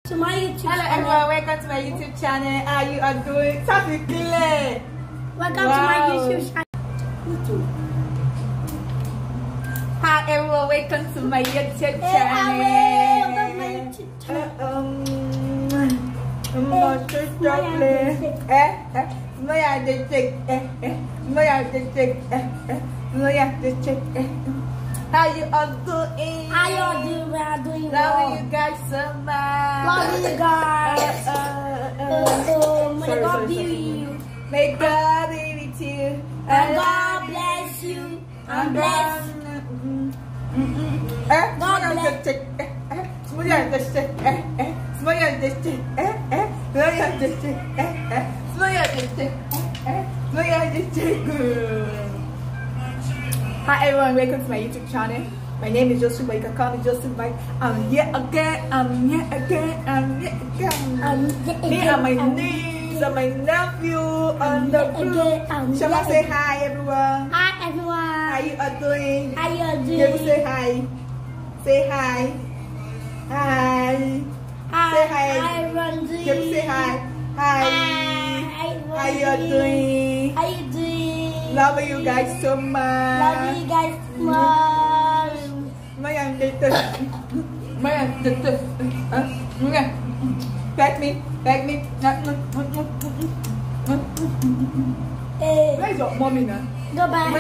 to my YouTube channel. Hello everyone, welcome to my YouTube channel. How you are doing? Welcome to my YouTube channel. Hi everyone, welcome to my YouTube channel. How you all doing? How you all doing? We are doing well. Love you guys so much. Love you guys. May God be with you. May God be with you. And God bless you. And bless. God bless. Hi everyone, welcome to my YouTube channel. My name is Joseph, but you can call me Joseph. I'm here again. Me and my niece and my nephew on the group. Shall I say hi everyone? Hi everyone. How you all doing? How you all doing? Can you say hi? Say hi. Hi. Say hi. Hi everyone. Can you say hi? Hi. How you all doing? How you doing? Love you guys so much. Love you guys so much. Back me. Where's your mommy now? Go back.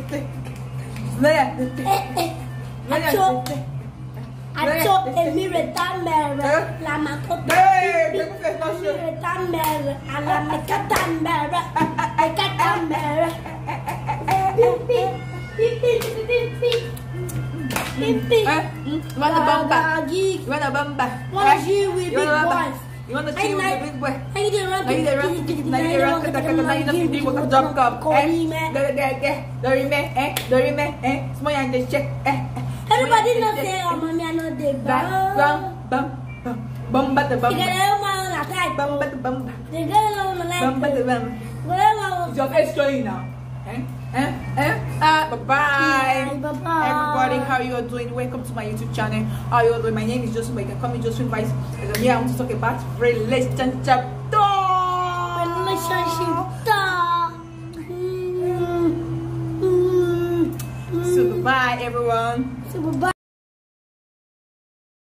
Acho emiretamere la makota emiretamere ala mekatamere mekatamere pipi pipi pipi pipi. You want a bumper? You want a bumper? Wanna G with big boys? You want to chill with big boy? Now you didn't run. Now you run. Now you don't do what a job cup. Dorime. Small and the check. Everybody knows say, oh mommy, I know they Bumba the bumba. You get on attack. Bumba the bumba. They get on the Bumba the bumba. Is your face showing now? Bye-bye. Everybody, how you all doing? Welcome to my YouTube channel. How you all doing? My name is Joseph. You can call me Joseph Vice. And here I want to talk about relationship. So bye everyone. So bye.